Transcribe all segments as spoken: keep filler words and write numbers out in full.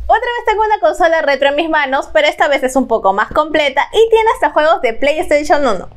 Otra vez tengo una consola retro en mis manos, pero esta vez es un poco más completa y tiene hasta juegos de PlayStation uno.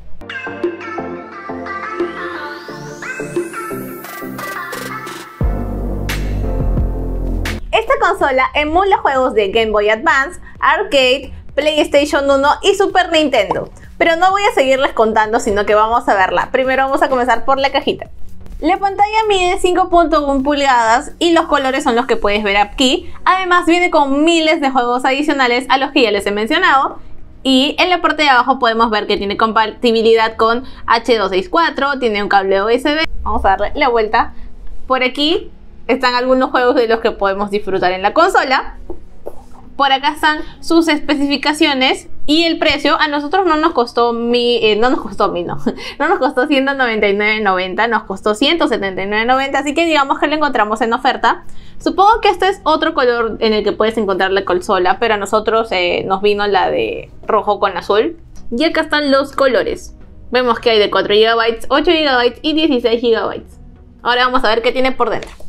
Esta consola emula juegos de Game Boy Advance, Arcade, PlayStation uno y Super Nintendo. Pero no voy a seguirles contando, sino que vamos a verla. Primero vamos a comenzar por la cajita. La pantalla mide cinco punto uno pulgadas y los colores son los que puedes ver aquí. Además viene con miles de juegos adicionales a los que ya les he mencionado. Y en la parte de abajo podemos ver que tiene compatibilidad con H doscientos sesenta y cuatro, tiene un cable U S B. Vamos a darle la vuelta. Por aquí están algunos juegos de los que podemos disfrutar en la consola. Por acá están sus especificaciones y el precio. A nosotros no nos costó mi, eh, no nos costó mi, no, no nos costó ciento noventa y nueve noventa, nos costó ciento setenta y nueve noventa, así que digamos que lo encontramos en oferta. Supongo que este es otro color en el que puedes encontrar la consola, pero a nosotros eh, nos vino la de rojo con azul. Y acá están los colores. Vemos que hay de cuatro gigabytes, ocho gigabytes y dieciséis gigabytes. Ahora vamos a ver qué tiene por dentro.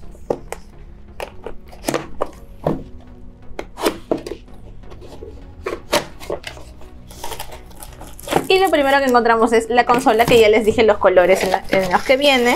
Y lo primero que encontramos es la consola, que ya les dije los colores en, la, en los que viene.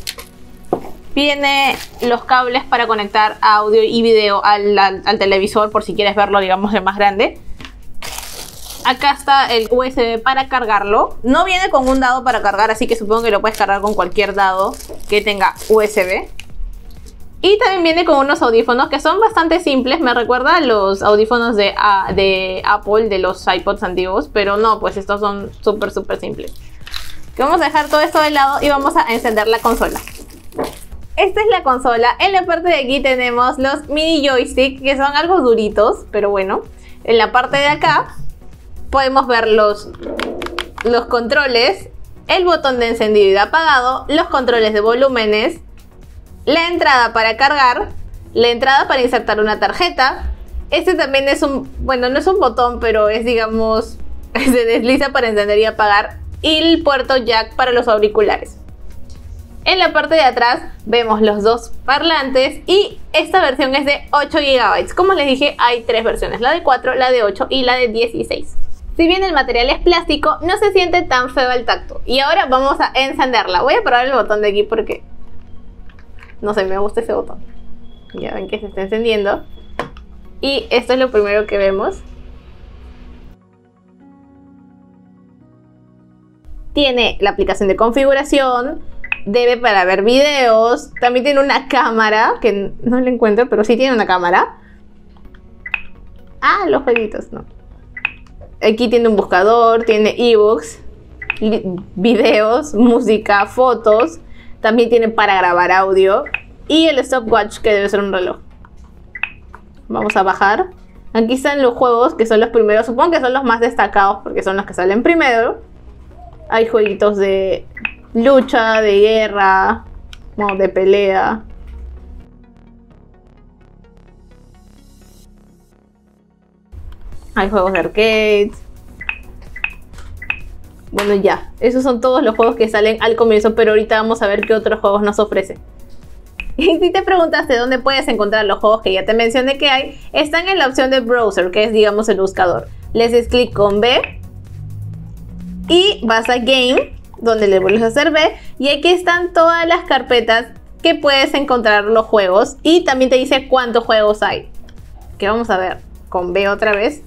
Viene los cables para conectar audio y video al, al, al televisor, por si quieres verlo, digamos, de más grande. Acá está el U S B para cargarlo. No viene con un dado para cargar, así que supongo que lo puedes cargar con cualquier dado que tenga U S B. Y también viene con unos audífonos que son bastante simples. Me recuerda a los audífonos de, uh, de Apple, de los iPods antiguos. Pero no, pues estos son súper, súper simples. Que vamos a dejar todo esto de lado y vamos a encender la consola. Esta es la consola. En la parte de aquí tenemos los mini joystick, que son algo duritos, pero bueno. En la parte de acá podemos ver los, los controles, el botón de encendido y de apagado, los controles de volúmenes, la entrada para cargar, la entrada para insertar una tarjeta. Este también es un, bueno, no es un botón, pero es, digamos, se desliza para encender y apagar. Y el puerto jack para los auriculares. En la parte de atrás vemos los dos parlantes y esta versión es de ocho gigabytes. Como les dije, hay tres versiones, la de cuatro, la de ocho y la de dieciséis. Si bien el material es plástico, no se siente tan feo al tacto. Y ahora vamos a encenderla. Voy a probar el botón de aquí porque no sé, me gusta ese botón. Ya ven que se está encendiendo. Y esto es lo primero que vemos. Tiene la aplicación de configuración, debe para ver videos, también tiene una cámara, que no la encuentro, pero sí tiene una cámara. Ah, los jueguitos, no. Aquí tiene un buscador, tiene ebooks, videos, música, fotos. También tiene para grabar audio y el stopwatch, que debe ser un reloj. Vamos a bajar. Aquí están los juegos, que son los primeros. Supongo que son los más destacados porque son los que salen primero. Hay jueguitos de lucha, de guerra, no, de pelea. Hay juegos de arcade. Bueno, ya, esos son todos los juegos que salen al comienzo, pero ahorita vamos a ver qué otros juegos nos ofrecen. Y si te preguntaste dónde puedes encontrar los juegos que ya te mencioné que hay, están en la opción de browser, que es, digamos, el buscador. Les das clic con B y vas a Game, donde le vuelves a hacer B, y aquí están todas las carpetas que puedes encontrar los juegos, y también te dice cuántos juegos hay. Que vamos a ver con B otra vez.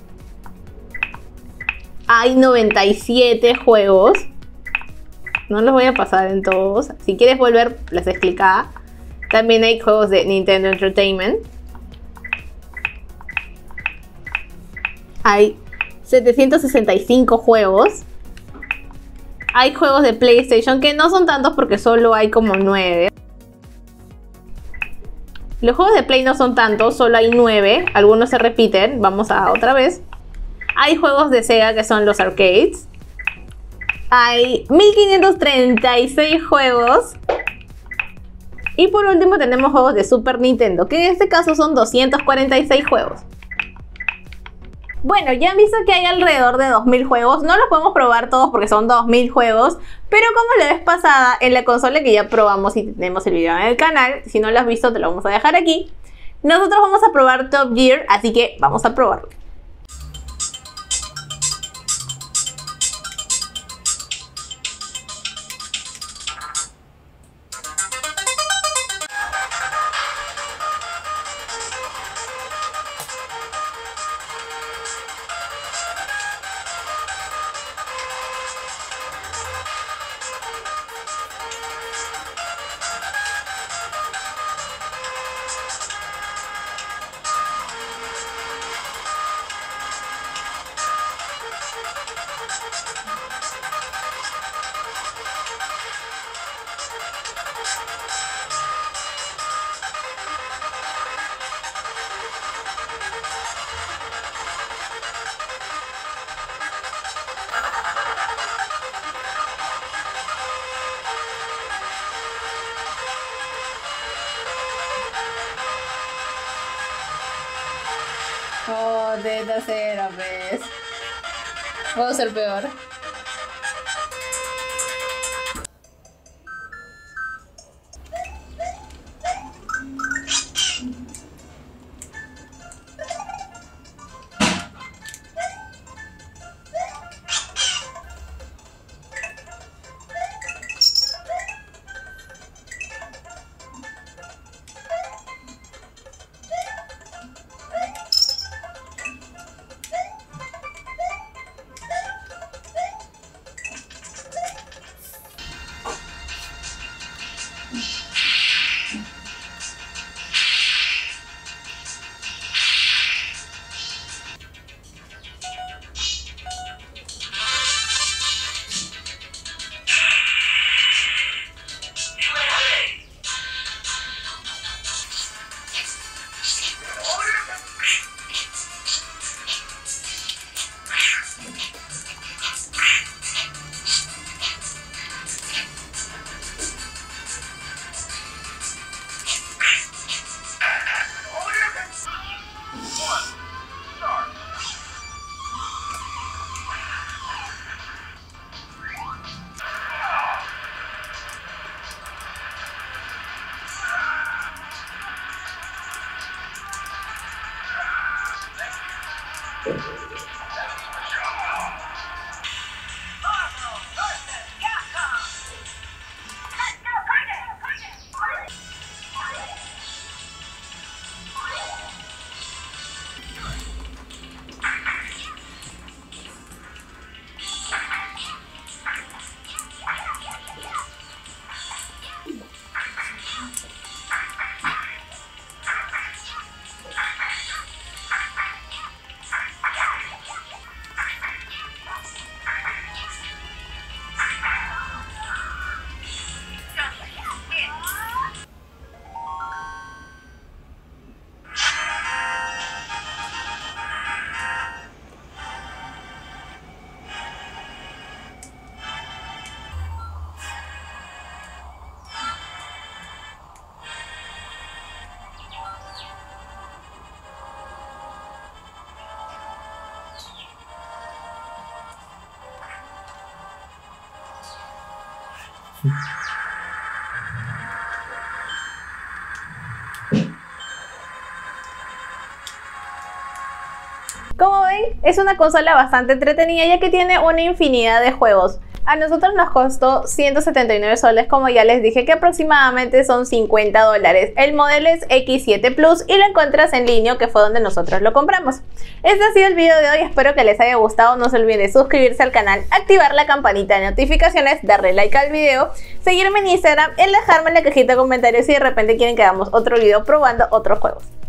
Hay noventa y siete juegos. No los voy a pasar en todos. Si quieres volver, les explica. También hay juegos de Nintendo Entertainment. Hay setecientos sesenta y cinco juegos. Hay juegos de PlayStation que no son tantos porque solo hay como nueve. Los juegos de Play no son tantos, solo hay nueve. Algunos se repiten. Vamos a otra vez. Hay juegos de Sega que son los arcades. Hay mil quinientos treinta y seis juegos. Y por último tenemos juegos de Super Nintendo, que en este caso son doscientos cuarenta y seis juegos. Bueno, ya han visto que hay alrededor de dos mil juegos. No los podemos probar todos porque son dos mil juegos. Pero como la vez pasada en la consola que ya probamos y tenemos el video en el canal, si no lo has visto te lo vamos a dejar aquí. Nosotros vamos a probar Top Gear, así que vamos a probarlo. Oh, de cero, pues. Puedo ser peor. Como ven, es una consola bastante entretenida ya que tiene una infinidad de juegos. A nosotros nos costó ciento setenta y nueve soles, como ya les dije, que aproximadamente son cincuenta dólares. El modelo es equis siete Plus y lo encuentras en línea, que fue donde nosotros lo compramos. Este ha sido el video de hoy, espero que les haya gustado. No se olviden de suscribirse al canal, activar la campanita de notificaciones, darle like al video, seguirme en Instagram y dejarme en la cajita de comentarios si de repente quieren que hagamos otro video probando otros juegos.